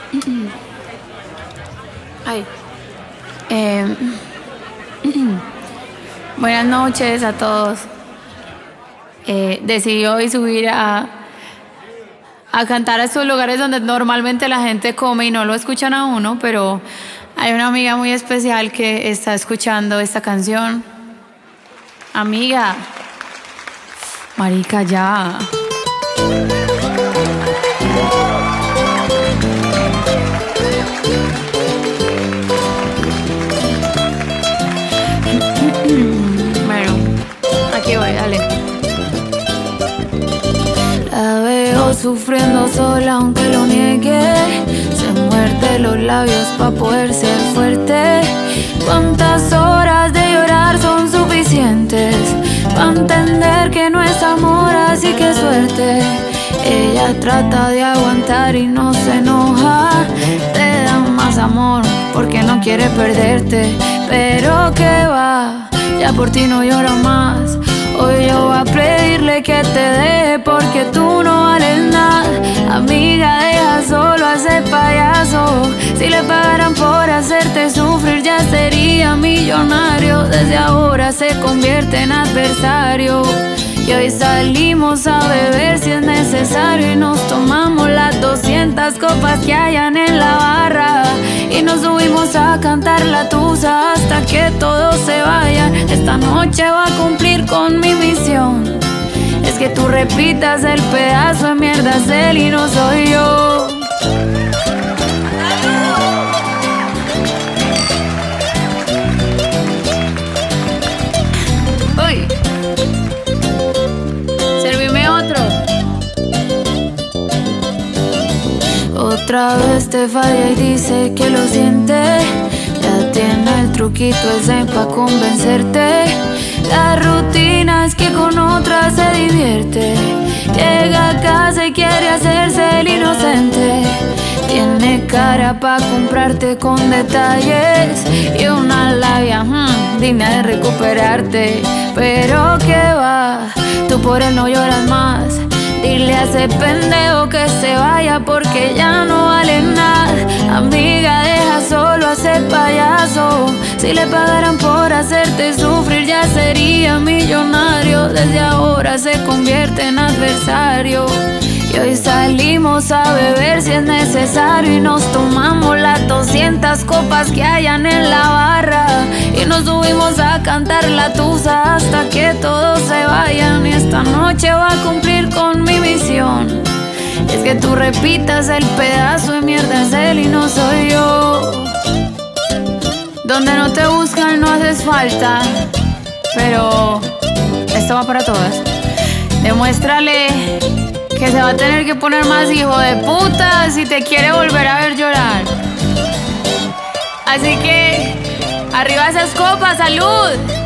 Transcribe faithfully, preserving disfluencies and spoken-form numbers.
Ay. Eh, buenas noches a todos. Eh, decidí hoy subir a, a cantar a estos lugares donde normalmente la gente come y no lo escuchan a uno, pero hay una amiga muy especial que está escuchando esta canción. Amiga, marica, ya. Bueno, aquí voy, dale. La veo sufriendo sola aunque lo niegue. Se muerde los labios pa' poder ser fuerte. ¿Cuántas horas de llorar son suficientes pa' entender que no es amor, así que suerte? Ella trata de aguantar y no se enoja. Te da más amor porque no quiere perderte. Pero que va, ya por ti no llora más. Hoy yo voy a pedirle que te deje porque tú no vales nada. Amiga, deja solo a ese payaso. Si le pagaran por hacerte sufrir ya sería millonario. Desde ahora se convierte en adversario. Y hoy salimos a beber si es necesario y nos tomamos las doscientas copas que hayan en la barra. Y nos subimos a cantar la tusa hasta que todos se vayan. Esta noche va a cumplir con mi misión. Es que tú repitas el pedazo de mierda es él y no soy yo. Uy, servime otro. Otra vez te falla y dice que lo siente. Ya tiene el truquito ese pa' convencerte. La rutina es que con otra se divierte. Llega a casa y quiere hacerse el inocente. Tiene cara pa' comprarte con detalles y una labia hmm, digna de recuperarte. Pero que va, tú por él no lloras más. Dile a ese pendejo que se vaya porque ya no vale nada. Amiga, deja solo a ese payaso. Si le pagaran por hacerte sufrir ya sería millonario. Desde ahora se convierte en adversario. Y hoy salimos a beber si es necesario y nos tomamos las doscientas copas que hayan en la barra. Y nos subimos a cantar la tusa hasta que todos se vayan. Y esta noche va a cumplir con mi misión. Es que tú repitas el pedazo de mierda es él y no soy yo. Donde no te buscan no haces falta. Pero esto va para todas. Demuéstrale que se va a tener que poner más hijo de puta si te quiere volver a ver llorar. Así que arriba esas copas, salud.